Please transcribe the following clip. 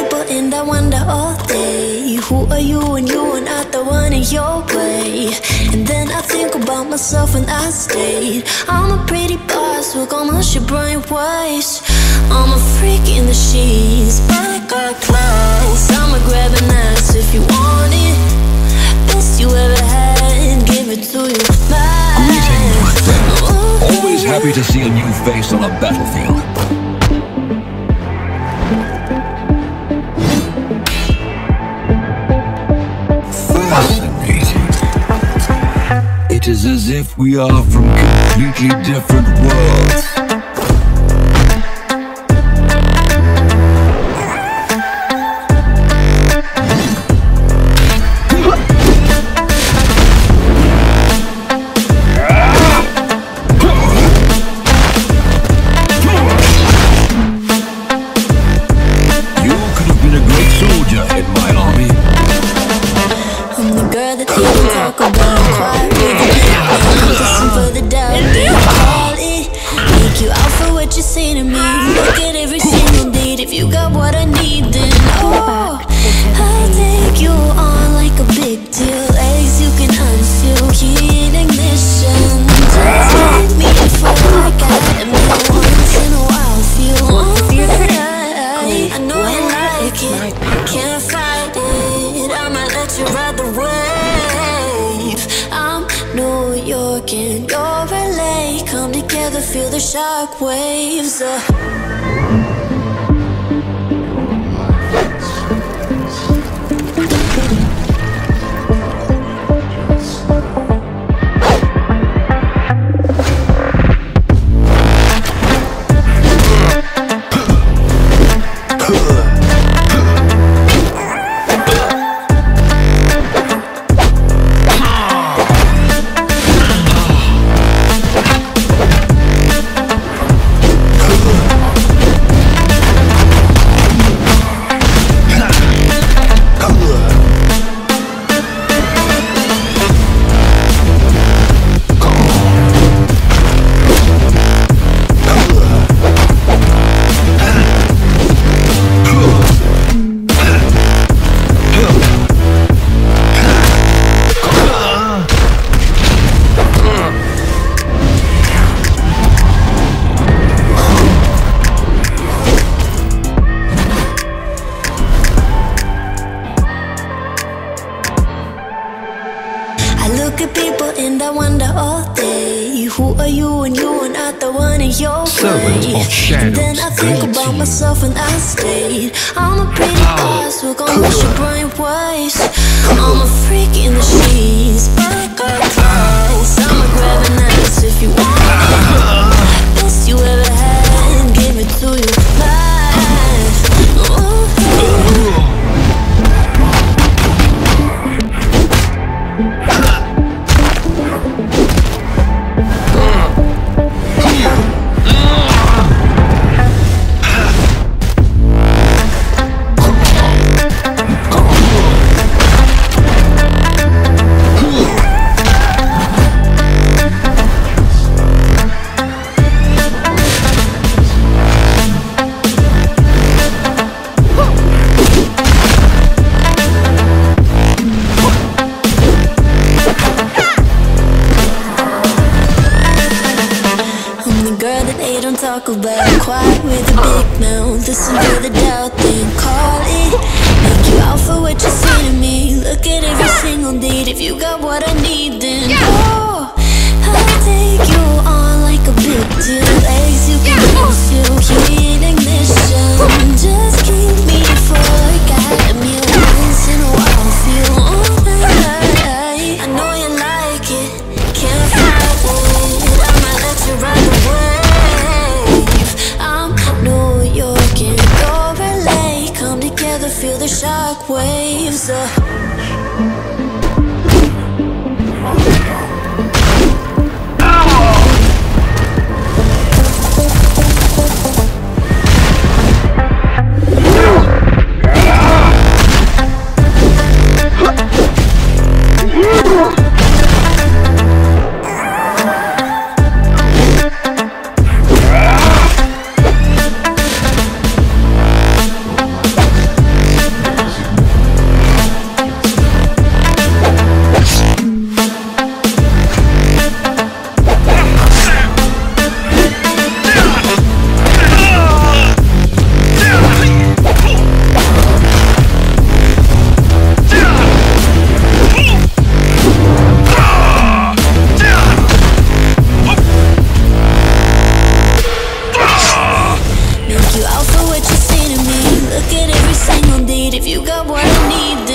people and I wonder all day, who are you when you are not the one in your way? And then I think about myself when I stayed. I'm a pretty boss who gon' wash your brain waves. I'm a freak in the sheets, but I got class. I'ma grab an ass if you want it. Best you ever had, give it to you. Greetings, my friend. Always happy to see a new face on a battlefield. Fascinating. It is as if we are from completely different worlds. Feel the shock waves. And then I think about myself when I stayed. I'm a pretty boss who gon' wash your brain waves. I'm a freak in the sheets, but I got class. I'ma grab an ass if you want it. Best you ever had, give it to you. Talk about quiet with a big mouth. Listen to the doubt, then call it. Make you out for what you say to me. Look at every single date. If you got what I need, then oh, I'll take you on like a big deal. Legs you can use, you heat ignition. Just keep me for like I had me once in a while. Feel alright. I know you like it, can't fight it. I might let you ride the wave. Feel the shock waves. need. If you got what I need, then